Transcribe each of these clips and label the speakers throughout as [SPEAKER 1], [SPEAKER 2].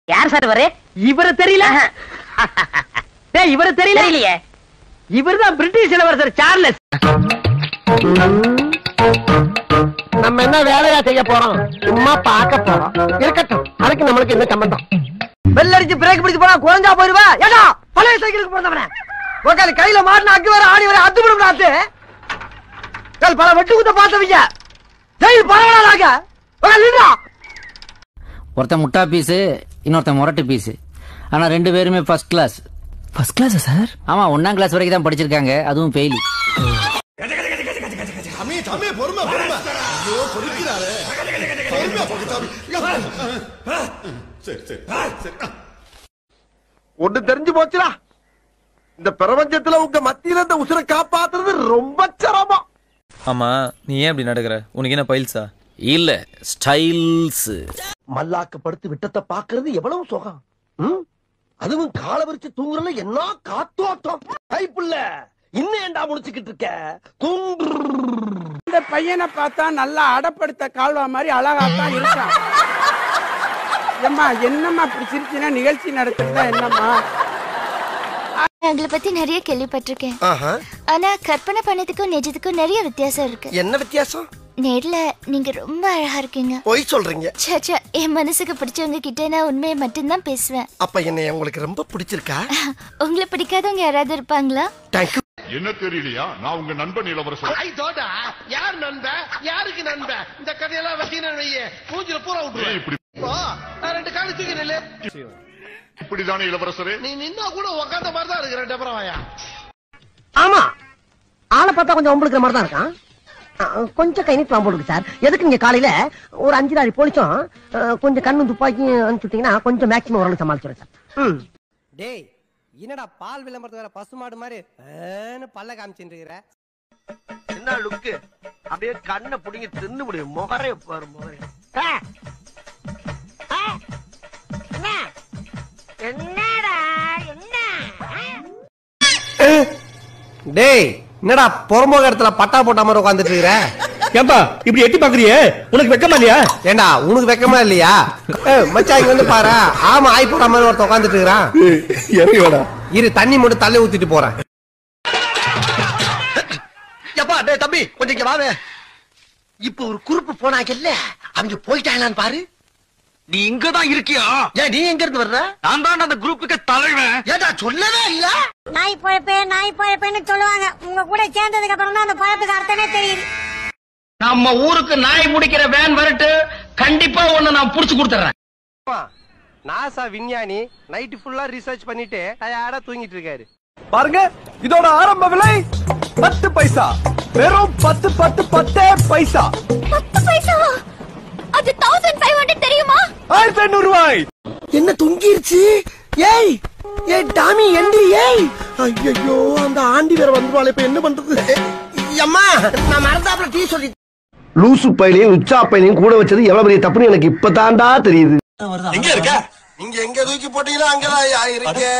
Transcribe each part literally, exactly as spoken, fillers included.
[SPEAKER 1] யார் சார் இவரு?
[SPEAKER 2] இவரு தெரியல? டேய் இவரு தெரியல?
[SPEAKER 1] தெரியலையே.
[SPEAKER 2] இவர்தான் பிரிட்டிஷ் இளவரசர் சார்லஸ். நம்ம என்ன வேலையா செய்ய போறோம்? சும்மா பார்க்க போறோம். இருக்கட்டும், அதுக்கு நம்மளுக்கு என்ன சம்பந்தம்? பெல் அடிச்சு பிரேக் பிடிச்சு போனா குறைஞ்சா போயிருவா. ஏடா பழைய சைக்கிளுக்கு போறவனே உக்கால கையில மாட்டின அக்கு வர ஆணி வர அத்து விடும் நாத்து. கல் பல வெட்டு குத்த பார்த்தவங்க ஜெயில் பரவாயில்லாக உக்கால.
[SPEAKER 3] ஒருத்தன் முட்டா பீஸு, இன்னொருத்தன் முரட்டு பீஸு. ஆனா ரெண்டு பேருமே ஃபர்ஸ்ட் கிளாஸ்.
[SPEAKER 2] ஃபர்ஸ்ட் கிளாஸா சார்?
[SPEAKER 3] ஆமா, ஒன்னாம் கிளாஸ் வரைக்கும் தான் படிச்சிருக்காங்க, அதுவும் ஃபெயிலி.
[SPEAKER 4] ஒண்ணு தெரிஞ்சு போச்சுடா, இந்த பிரபஞ்சத்துல உங்க மத்தியில இந்த உசுரை காப்பாத்துறது ரொம்ப சிரமம்.
[SPEAKER 5] ஆமா, நீ ஏன் அப்படி நடக்கிற? உனக்கு என்ன பைல்ஸா?
[SPEAKER 3] இல்ல, ஸ்டைல்ஸ்.
[SPEAKER 4] மல்லாக்க படுத்து விட்டத்தை பாக்குறது எவ்வளவு சுகம். அதுவும் கால விரிச்சு தூங்குறதுல என்ன காத்தோட்டம். கைப்புள்ள இன்னும் ஏண்டா முடிச்சுக்கிட்டு இருக்க?
[SPEAKER 6] இந்த பையனை பார்த்தா நல்லா அடப்படுத்த கால்வா மாதிரி அழகாத்தான் இருக்கான். ஏம்மா என்னம்மா இப்படி சிரிச்சினா நிகழ்ச்சி நடத்துறதா என்னம்மா?
[SPEAKER 7] உங்களை பத்தி நிறைய கேள்விப்பட்டிருக்கேன். ஆனா கற்பனை பண்ணதுக்கும் நிஜத்துக்கும் நிறைய வித்தியாசம் இருக்கு.
[SPEAKER 4] என்ன வித்தியாசம்?
[SPEAKER 7] நேர்ல நீங்க ரொம்ப அழகா இருக்கீங்க.
[SPEAKER 4] போய் சொல்றீங்க.
[SPEAKER 7] சச்சா, என் மனசுக்கு பிடிச்சவங்க கிட்ட நான் உண்மையை மட்டும்தான் பேசுவேன்.
[SPEAKER 4] அப்ப என்ன உங்களுக்கு ரொம்ப பிடிச்சிருக்கா?
[SPEAKER 7] உங்களை பிடிக்காதவங்க யாராவது இருப்பாங்களா?
[SPEAKER 4] தேங்க்யூ.
[SPEAKER 8] என்ன தெரியலையா? நான் உங்க நண்பன் இளவரசர்.
[SPEAKER 4] ஐ தோடா, யார் நண்பன்? யாருக்கு நண்பன்? இந்த கதையெல்லாம் வச்சினா வையே மூஞ்சில பூரா விட்டுருவேன். இப்படி நான் ரெண்டு காலு தூக்கி நில்லு.
[SPEAKER 8] இப்படிதானே இளவரசரே?
[SPEAKER 4] நீ நின்னா கூட உட்கார்ந்த மாதிரி தான் இருக்கிற டபரவாயா.
[SPEAKER 2] ஆமா, ஆளை பார்த்தா கொஞ்சம் உங்களுக்கு மாதிரி தான் இருக்கான். கொஞ்சம் கை நீட்டு போடுங்க சார். எதுக்கு நீங்க காலையில ஒரு அஞ்சு நாள் போலீஸும் கொஞ்சம் கண்ணு துப்பாக்கி அனுப்பிச்சுட்டீங்கன்னா கொஞ்சம் மேக்சிமம் ஓரளவு சமாளிச்சிடும் சார்.
[SPEAKER 9] டேய், என்னடா பால் விளம்பரத்து வேற பசுமாடு மாதிரி பல்ல காமிச்சுட்டு இருக்கிற?
[SPEAKER 4] என்ன லுக்கு? அப்படியே கண்ணை புடிங்கி தின்னு முடியும். முகரே பாரு, முகரே.
[SPEAKER 2] என்னடா என்ன?
[SPEAKER 9] டேய், என்னடா பொறம்போக இடத்துல பட்டா போட்ட மாதிரி உட்காந்துட்டு இருக்கிற?
[SPEAKER 10] ஏம்பா இப்படி எட்டி பாக்குறியே, உனக்கு வெக்கமா இல்லையா?
[SPEAKER 9] ஏண்டா உனக்கு வெக்கமா இல்லையா? மச்சான் இங்க வந்து பாரு, ஆமா ஆய் போட்ட மாதிரி ஒருத்த உட்காந்துட்டு இருக்கிறான். இரு, தண்ணி மட்டும் தள்ளி ஊத்திட்டு போறேன்.
[SPEAKER 4] எப்பா டேய் தம்பி கொஞ்சம் இங்க வாவே. இப்ப ஒரு குறுப்பு போனாங்கல்ல, அவங்க போயிட்டாங்களான்னு பாரு. நீ இங்கதான் இருக்கியா? ஏன் நீ எங்க இருந்து வர்ற? நான் தான் அந்த குரூப்புக்கு தலைவன். ஏடா சொல்லவே இல்ல.
[SPEAKER 11] நாய் பொழப்பே நாய் பொழப்பேன்னு சொல்லுவாங்க. உங்க கூட சேர்ந்ததுக்கு அப்புறம் தான் அந்த பொழப்புக்கு அர்த்தமே தெரியுது.
[SPEAKER 2] நம்ம ஊருக்கு நாய் முடிக்கிற வேன் வரட்டு, கண்டிப்பா ஒண்ணு நான் புடிச்சு கொடுத்துறேன்.
[SPEAKER 9] நாசா விஞ்ஞானி நைட் ஃபுல்லா ரிசர்ச் பண்ணிட்டு டயர்டா தூங்கிட்டு இருக்காரு.
[SPEAKER 10] பாருங்க, இதோட ஆரம்ப விலை பத்து பைசா. வெறும் பத்து பத்து பத்தே பைசா.
[SPEAKER 7] பத்து பைசா? அது ஆயிரத்தி ஐநூறு தெரியுமா?
[SPEAKER 10] ஆயிரத்தி ஐநூறு ரூபாய்.
[SPEAKER 4] என்ன தொங்கிருச்சு? ஏய் ஏய் டாமி எந்தி. ஏய் ஐயோ, அந்த ஆண்டி வேற வந்துருவாளே, இப்ப என்ன பண்றது? அம்மா நான் மறந்தாப்புல டீ சொல்லி. லூசு பையனையும் உச்சா பையனையும் கூட வச்சது எவ்வளவு பெரிய தப்புன்னு எனக்கு இப்பதான்டா தெரியுது. எங்க இருக்க? நீங்க எங்க தூக்கி போட்டீங்களோ அங்கதான் இருக்கேன்.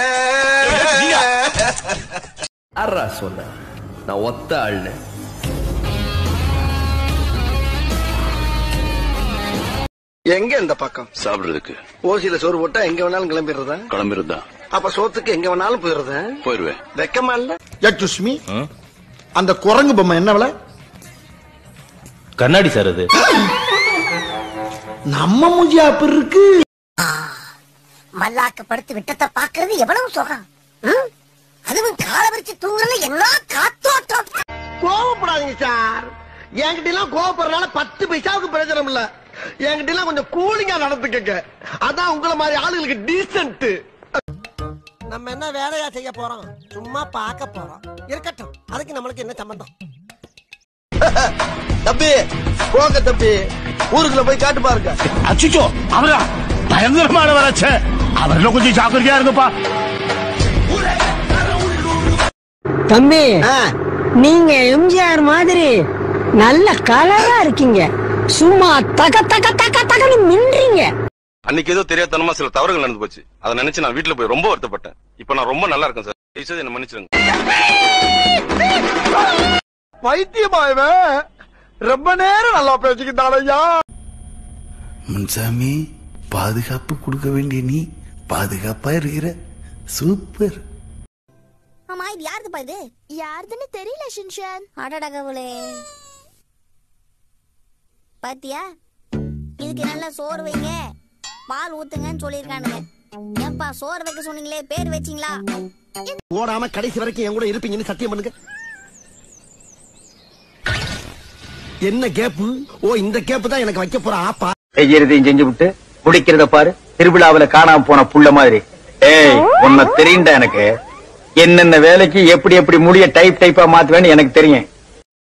[SPEAKER 12] அரா சொன்ன நான் ஒத்த ஆள்னு.
[SPEAKER 4] எங்க இந்த பக்கம்
[SPEAKER 12] சாப்பிடுறதுக்கு
[SPEAKER 4] ஓசியில சோறு போட்டா எங்க வேணாலும் கிளம்பிடுறதா?
[SPEAKER 12] கிளம்பிருந்தா
[SPEAKER 4] அப்ப சோத்துக்கு எங்க வேணாலும் போயிடுறதா?
[SPEAKER 12] போயிருவேன்.
[SPEAKER 4] வெக்கமா இல்ல? யட்சுஷ்மி, அந்த குரங்கு பொம்மை என்ன விலை?
[SPEAKER 10] கண்ணாடி சார் அது.
[SPEAKER 4] நம்ம மூஞ்சி அப்படி இருக்கு.
[SPEAKER 11] மல்லாக்க படுத்து விட்டத்தை பாக்குறது எவ்வளவு சுகம். அதுவும் கால விரிச்சு தூங்குறதுல என்ன காத்தோட்டம்.
[SPEAKER 4] கோவப்படாதீங்க சார். என்கிட்ட எல்லாம் கோவப்படுறதுனால பத்து பைசாவுக்கு பிரயோஜனம் இல்ல. என்கிட்ட எல்லாம் கொஞ்சம் கூலிங்கா நடந்துக்கங்க. அதான் உங்களை மாதிரி ஆளுங்களுக்கு டீசன்ட்.
[SPEAKER 2] நம்ம என்ன வேலையா செய்ய போறோம்? சும்மா பார்க்க போறோம். இருக்கட்டும், அதுக்கு நம்மளுக்கு என்ன சம்பந்தம்?
[SPEAKER 4] தம்பி போங்க தம்பி, ஊருக்குள்ள போய் காட்டு பாருங்க.
[SPEAKER 10] அச்சிச்சோ, அவரா பயங்கரமான வராச்ச. அவர்ல கொஞ்சம் ஜாக்கிரதையா இருங்கப்பா.
[SPEAKER 2] தம்பி, நீங்க எம்ஜிஆர் மாதிரி நல்ல கலரா இருக்கீங்க. சும்மா தக தக தக தகன்னு மின்றீங்க.
[SPEAKER 12] அன்னைக்கு ஏதோ தெரியாதனமா சில தவறுகள் நடந்து போச்சு. அதை நினைச்சு நான் வீட்டுல போய் ரொம்ப வருத்தப்பட்டேன். இப்ப நான் ரொம்ப நல்லா இருக்கேன் சார். என்ன மன்னிச்சிருங்க.
[SPEAKER 4] பைத்தியமாயவன் ரொம்ப நேரம் நல்லா பேசிக்கிட்டான் ஐயா.
[SPEAKER 13] முன்சாமி,
[SPEAKER 1] பாதுகாப்பு கொடுக்க வேண்டிய நீ பாதுகாப்பா இருக்கிற. சூப்பர்.
[SPEAKER 11] ஆமா இது யாருதுப்பா இது?
[SPEAKER 7] யாருதுன்னு தெரியல ஷின்சான்.
[SPEAKER 11] அடடகவுளே பாத்தியா, இதுக்கு நல்லா சோறு வைங்க பால் ஊத்துங்கன்னு சொல்லிருக்கானுங்க. ஏப்பா சோறு வைக்க சொன்னீங்களே, பேர் வச்சீங்களா?
[SPEAKER 4] ஓடாம கடைசி வரைக்கும் என் கூட இருப்பீங்கன்னு சத்தியம் பண்ணுங்க. என்ன கேப்பு? ஓ இந்த கேப்பு தான் எனக்கு வைக்க போற ஆப்பா.
[SPEAKER 13] செய்யறதையும் செஞ்சு விட்டு குடிக்கிறத பாரு, திருவிழாவில காணாம போன புள்ள மாதிரி. ஏய் உன்னை தெரியுண்டா எனக்கு. என்னென்ன வேலைக்கு எப்படி எப்படி முடிய டைப் டைப்பா மாத்துவேன்னு எனக்கு தெரியும்.